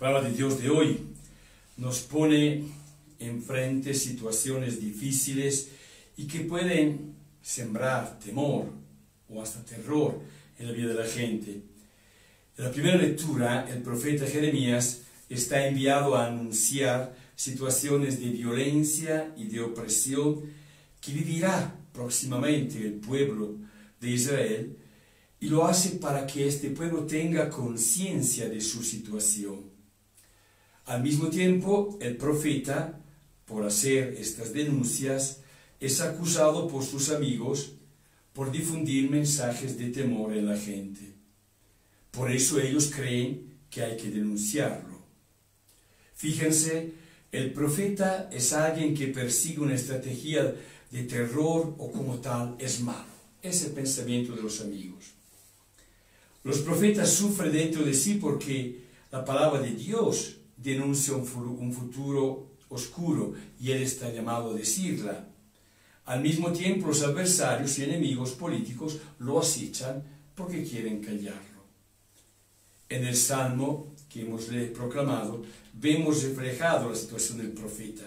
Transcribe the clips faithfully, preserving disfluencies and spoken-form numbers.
palabra de Dios de hoy nos pone enfrente situaciones difíciles y que pueden sembrar temor o hasta terror en la vida de la gente. En la primera lectura, el profeta Jeremías está enviado a anunciar situaciones de violencia y de opresión que vivirá próximamente el pueblo de Israel, y lo hace para que este pueblo tenga conciencia de su situación. Al mismo tiempo, el profeta, por hacer estas denuncias, es acusado por sus amigos por difundir mensajes de temor en la gente. Por eso ellos creen que hay que denunciarlo. Fíjense, el profeta es alguien que persigue una estrategia de terror o como tal es malo. Es el pensamiento de los amigos. Los profetas sufren dentro de sí porque la palabra de Dios denuncia un futuro oscuro y él está llamado a decirla. Al mismo tiempo, los adversarios y enemigos políticos lo acechan porque quieren callarlo. En el Salmo que hemos proclamado, vemos reflejado la situación del profeta.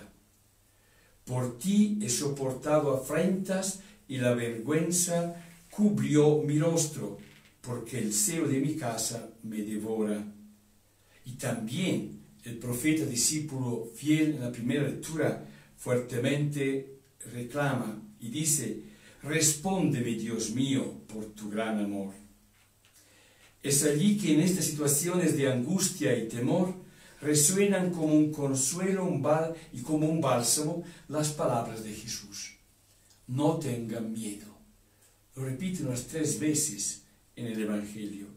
Por ti he soportado afrentas y la vergüenza cubrió mi rostro, porque el celo de mi casa me devora. Y también el profeta discípulo fiel en la primera lectura fuertemente reclama y dice: respóndeme, Dios mío, por tu gran amor. Es allí que en estas situaciones de angustia y temor resuenan como un consuelo un bal y como un bálsamo las palabras de Jesús. No tengan miedo. Lo repite unas tres veces en el Evangelio.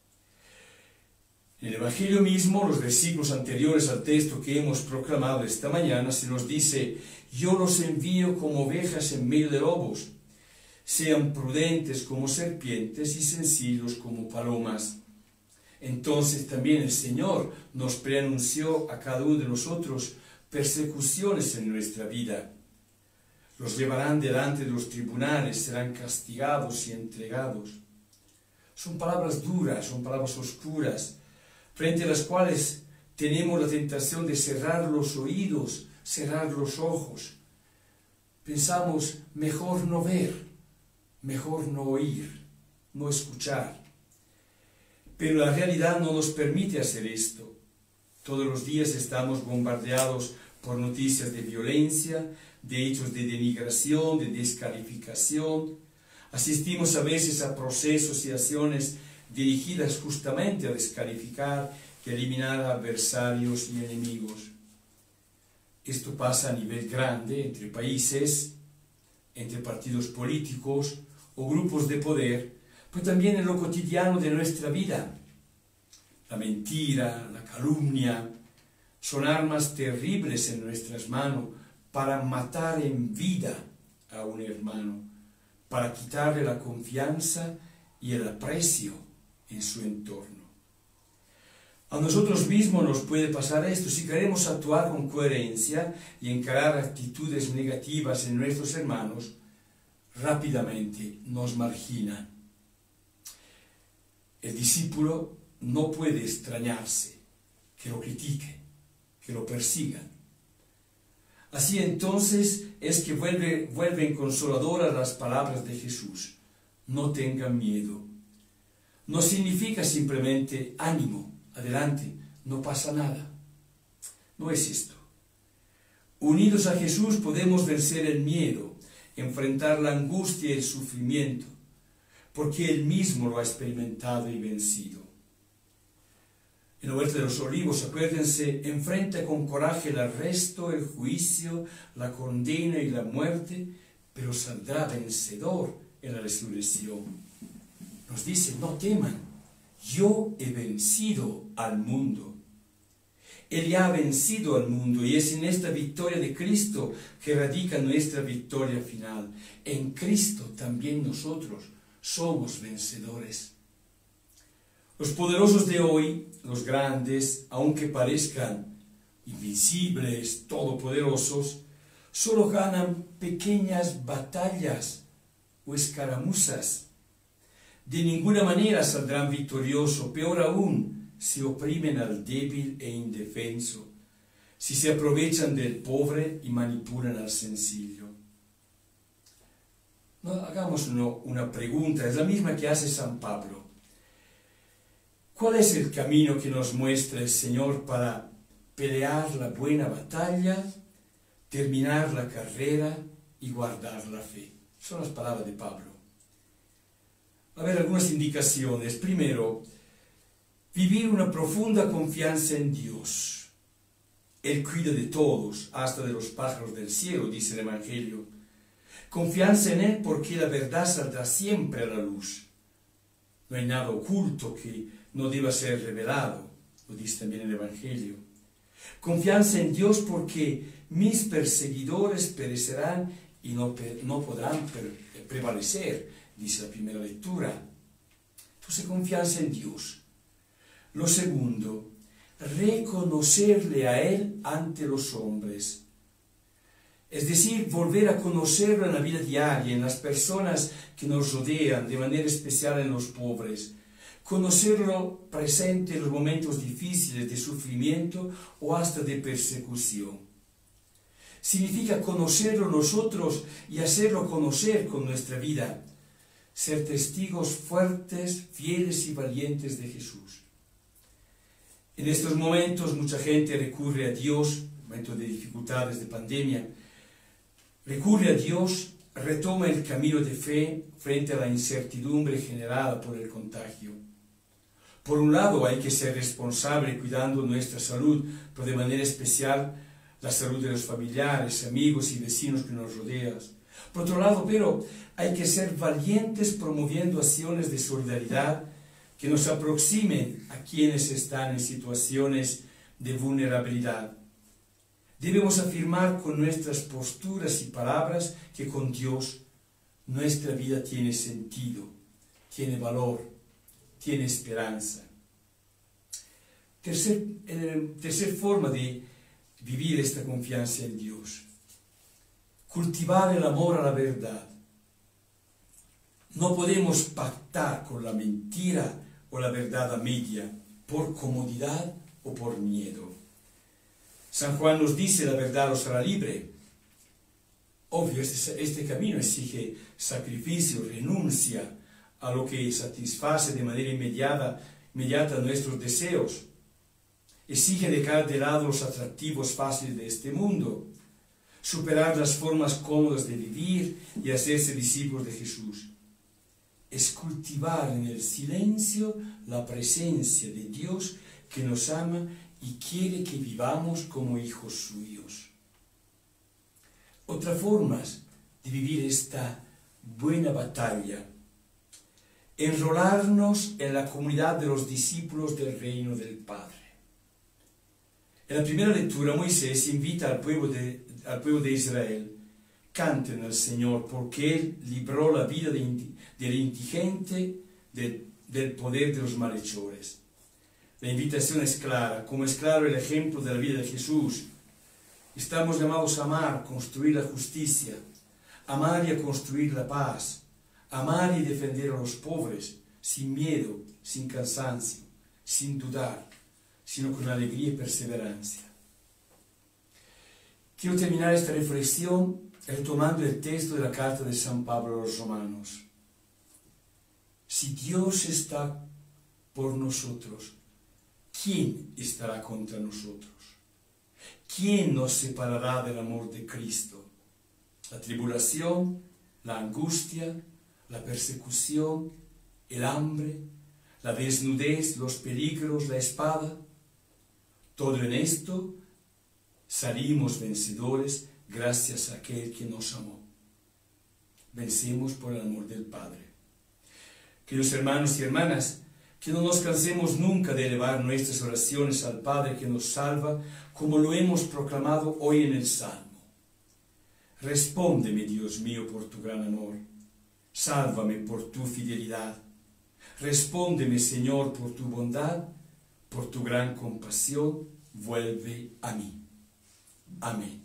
En el Evangelio mismo, los versículos anteriores al texto que hemos proclamado esta mañana, se nos dice: yo los envío como ovejas en medio de lobos. Sean prudentes como serpientes y sencillos como palomas. Entonces también el Señor nos preanunció a cada uno de nosotros persecuciones en nuestra vida. Los llevarán delante de los tribunales, serán castigados y entregados. Son palabras duras, son palabras oscuras, frente a las cuales tenemos la tentación de cerrar los oídos, cerrar los ojos. Pensamos, mejor no ver, mejor no oír, no escuchar. Pero la realidad no nos permite hacer esto. Todos los días estamos bombardeados por noticias de violencia, de hechos de denigración, de descalificación. Asistimos a veces a procesos y acciones dirigidas justamente a descalificar y eliminar a adversarios y enemigos. Esto pasa a nivel grande, entre países, entre partidos políticos o grupos de poder, pero también en lo cotidiano de nuestra vida. La mentira, la calumnia, son armas terribles en nuestras manos para matar en vida a un hermano, para quitarle la confianza y el aprecio en su entorno. A nosotros mismos nos puede pasar esto. Si queremos actuar con coherencia y encarar actitudes negativas en nuestros hermanos, rápidamente nos marginan. El discípulo no puede extrañarse que lo critiquen, que lo persigan. Así entonces es que vuelve, vuelven consoladoras las palabras de Jesús. No tengan miedo. No significa simplemente ánimo, adelante, no pasa nada. No es esto. Unidos a Jesús podemos vencer el miedo, enfrentar la angustia y el sufrimiento, porque Él mismo lo ha experimentado y vencido. En el Huerto de los Olivos, acuérdense, enfrenta con coraje el arresto, el juicio, la condena y la muerte, pero saldrá vencedor en la resurrección. Nos dice, no teman, yo he vencido al mundo. Él ya ha vencido al mundo y es en esta victoria de Cristo que radica nuestra victoria final. En Cristo también nosotros somos vencedores. Los poderosos de hoy, los grandes, aunque parezcan invencibles, todopoderosos, solo ganan pequeñas batallas o escaramuzas. De ninguna manera saldrán victoriosos, peor aún, si oprimen al débil e indefenso, si se aprovechan del pobre y manipulan al sencillo. No, hagamos uno, una pregunta, es la misma que hace San Pablo. ¿Cuál es el camino que nos muestra el Señor para pelear la buena batalla, terminar la carrera y guardar la fe? Son las palabras de Pablo. A ver, algunas indicaciones. Primero, vivir una profunda confianza en Dios. Él cuida de todos, hasta de los pájaros del cielo, dice el Evangelio. Confianza en Él porque la verdad saldrá siempre a la luz. No hay nada oculto que no deba ser revelado, lo dice también el Evangelio. Confianza en Dios porque mis perseguidores perecerán y no, no podrán prevalecer, dice la primera lectura. Entonces, confianza en Dios. Lo segundo, reconocerle a Él ante los hombres. Es decir, volver a conocerlo en la vida diaria, en las personas que nos rodean, de manera especial en los pobres. Conocerlo presente en los momentos difíciles de sufrimiento o hasta de persecución. Significa conocerlo nosotros y hacerlo conocer con nuestra vida. Ser testigos fuertes, fieles y valientes de Jesús. En estos momentos mucha gente recurre a Dios, momentos de dificultades, de pandemia, recurre a Dios, retoma el camino de fe frente a la incertidumbre generada por el contagio. Por un lado hay que ser responsable cuidando nuestra salud, pero de manera especial la salud de los familiares, amigos y vecinos que nos rodean. Por otro lado, pero, hay que ser valientes promoviendo acciones de solidaridad que nos aproximen a quienes están en situaciones de vulnerabilidad. Debemos afirmar con nuestras posturas y palabras que con Dios nuestra vida tiene sentido, tiene valor, tiene esperanza. Tercer, eh, tercer forma de vivir esta confianza en Dios. Cultivar el amor a la verdad. No podemos pactar con la mentira o la verdad a media, por comodidad o por miedo. San Juan nos dice: la verdad os hará libre. Obvio, este, este camino exige sacrificio, renuncia a lo que satisface de manera inmediata, inmediata nuestros deseos. Exige dejar de lado los atractivos fáciles de este mundo, superar las formas cómodas de vivir y hacerse discípulos de Jesús. Es cultivar en el silencio la presencia de Dios que nos ama y quiere que vivamos como hijos suyos. Otra forma de vivir esta buena batalla: enrolarnos en la comunidad de los discípulos del reino del Padre. En la primera lectura, Moisés invita al pueblo de, al pueblo de Israel: canten al Señor, porque Él libró la vida de, del indigente de, del poder de los malhechores. La invitación es clara, como es claro el ejemplo de la vida de Jesús. Estamos llamados a amar, construir la justicia, amar y a construir la paz, amar y defender a los pobres, sin miedo, sin cansancio, sin dudar, sino con alegría y perseverancia. Quiero terminar esta reflexión retomando el texto de la carta de San Pablo a los Romanos. Si Dios está por nosotros, ¿quién estará contra nosotros? ¿Quién nos separará del amor de Cristo? La tribulación, la angustia, la persecución, el hambre, la desnudez, los peligros, la espada. Todo en esto salimos vencedores gracias a aquel que nos amó. Vencemos por el amor del Padre. Queridos hermanos y hermanas, que no nos cansemos nunca de elevar nuestras oraciones al Padre que nos salva, como lo hemos proclamado hoy en el Salmo. Respóndeme, Dios mío, por tu gran amor. Sálvame por tu fidelidad. Respóndeme, Señor, por tu bondad, por tu gran compasión. Vuelve a mí. Amén.